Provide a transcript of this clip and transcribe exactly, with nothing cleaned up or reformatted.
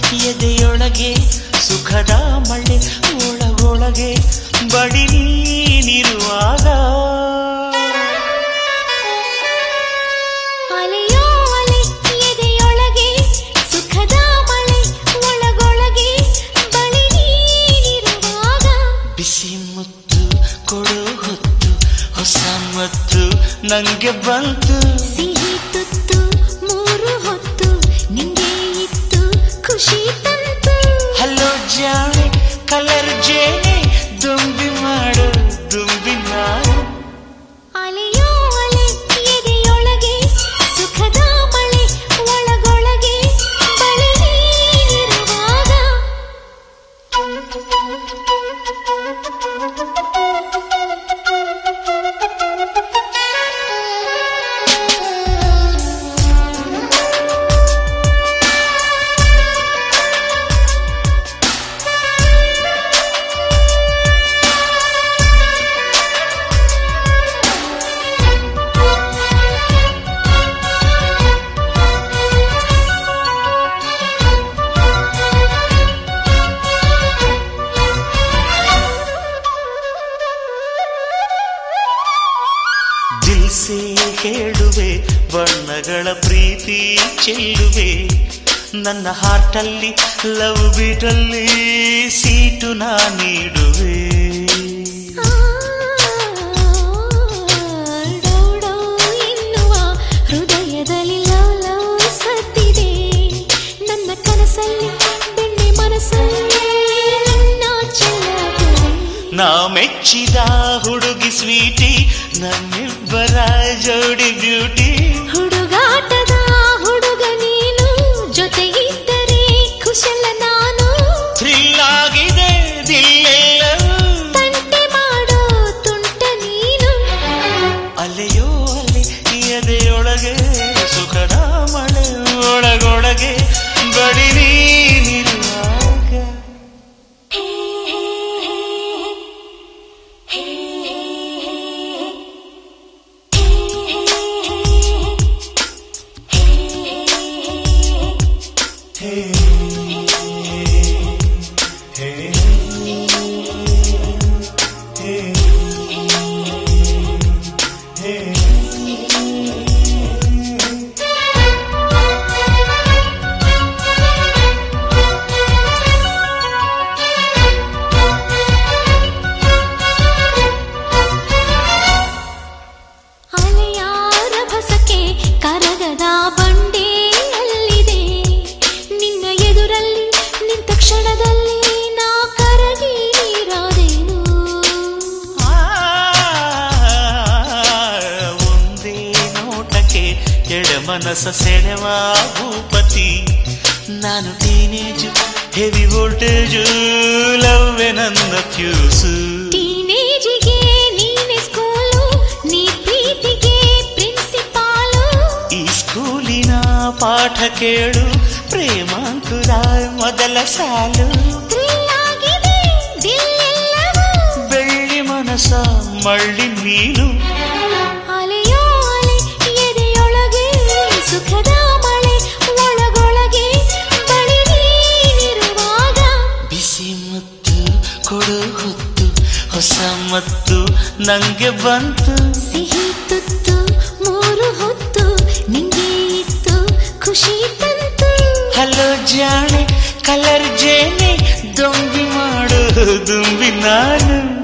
ಎದೆಯೊಳಗೆ ಸುಖದ ಮಳೆ ಒಳಗೊಳಗೆ ಬಡಿ ನೀನಿರುವಾಗ ಅಲೆಯೋ ಅಲೆ ಎದೆಯೊಳಗೆ ಸುಖದ ಮಳೆ ಒಳಗೊಳಗೆ ಬಡಿ ನೀನಿರುವಾಗ ಬಿಸಿ ಮುತ್ತು ಕೊಡು ಹೊತ್ತು ಹೊಸ ಮತ್ತು ನಂಗೆ ಬಂತು ಸಿಹಿ ತುತ್ತು ಮೂರು ಹೊತ್ತು ನಿಂಗೆ ಇತ್ತು ಖುಷಿ ತಂತು ಹಲೋ ಜಾಣೆ ಕಲರ್ ಜೇನೆ ದುಂಬಿ ಮಾಡು ದುಂಬಿ ನಾನು ಅಲೆಯೋ ಅಲೆ ಎದೆಯೊಳಗೆ ಸುಖದ ಮಳೆ ಒಳಗೊಳಗೆ ಬಳಿ ನೀನಿರುವಾಗ ದಿಲ್ಸೆ ಹೇಳುವೆ ಬಣ್ಣಗಳ ಪ್ರೀತಿ ಚೆಲ್ಲುವೆ ನನ್ನ ಹಾರ್ಟಲ್ಲಿ ಲವ್ ಬೀಟಲ್ಲಿ ಸೀಟು ನಾ ನೀಡುವೆ ಡೌಡೌ ಎನ್ನುವ ಹೃದಯದಲ್ಲಿ ಲವ್ ಲವ್ ಸತ್ತಿದೆ ನನ್ನ ಕನಸಲ್ಲಿ ಬೆಣ್ಣೆ ಮನಸ್ಸಲ್ಲಿ ನಿನ್ನ ಚೆಲ್ಲುವೆ ನಾ ಮೆಚ್ಚಿದ ಹುಡುಗಿ ಸ್ವೀಟಿ ನಮ್ಮಿಬ್ಬರ ಜೋಡಿ ಬ್ಯೂಟಿ ಹುಡುಗಾಟದ ಹುಡುಗ ನೀನು ಜೊತೆಗಿದ್ದರೆ ಕುಶಲ ನಾನು ಥ್ರಿಲ್ ಆಗಿದೆ ದಿಲ್ಲೆಲ್ಲವೂ ತಂಟೆ ಮಾಡೋ ತುಂಟ ನೀನು ಅಲೆಯೋ ಅಲೆ ಎದೆಯೊಳಗೆ ಸುಖದ ಮಳೆ ಒಳಗೊಳಗೆ ಬಡಿ ನೀನಿರುವಾಗ ಅಲೆಯಾರ ಭಸಕ್ಕೆ ಕರಗದ ಬಂಡೆಯಲ್ಲಿದೆ ನಿನ್ನ ಎದುರಲ್ಲಿ ನಿಂತ ಕ್ಷಣದಲ್ಲಿ ನಾ ಕರಗಿ ನೀರಾದೇನು ಒಂದೇ ನೋಟಕ್ಕೆ ಎಡ ಮನಸ್ಸ ಸೆಳೆವ ಭೂಪತಿ ನಾನು ಟೀನೇಜು ಹೆವಿ ವೋಲ್ಟೇಜು ಲವ್ವೆ ನನ್ನ ಫ್ಯೂಸು ಟೀನೇಜಿಗೆ ನೀನೆ ಸ್ಕೂಲು ನೀ ಪ್ರೀತಿಗೆ ಪ್ರಿನ್ಸಿಪಾಲು ಈ ಸ್ಕೂಲಿನ ಪಾಠ ಕೇಳು ಪ್ರೇಮಾಂಕುರ ಮೊದಲ ಸಾಲು ಥ್ರಿಲ್ ಆಗಿದೆ ದಿಲ್ಲೆಲ್ಲವೂ ಬೆಳ್ಳಿ ಮನಸ್ಸ ಮಳ್ಳಿ ನೀನು ಅಲೆಯೋ ಅಲೆ ಎದೆಯೊಳಗೆ ಸುಖದ ಮಳೆ ಒಳಗೊಳಗೆ ಬಳಿ ನೀನಿರುವಾಗ ಬಿಸಿ ಮುತ್ತು ಕೊಡು ಹೊತ್ತು ಹೊಸ ಮತ್ತು ನಂಗೆ ಬಂತು ಸಿಹಿ ತುತ್ತು ಮೂರು ಹೊತ್ತು ನಿಂಗೆ ಇತ್ತು ಖುಷಿ ತಂತು ಹಲೋ ಜಾಣೆ ಕಲರ್ ಜೇನೆ ದೊಂಬಿ ಮಾಡು ದುಂಬಿ ನಾನು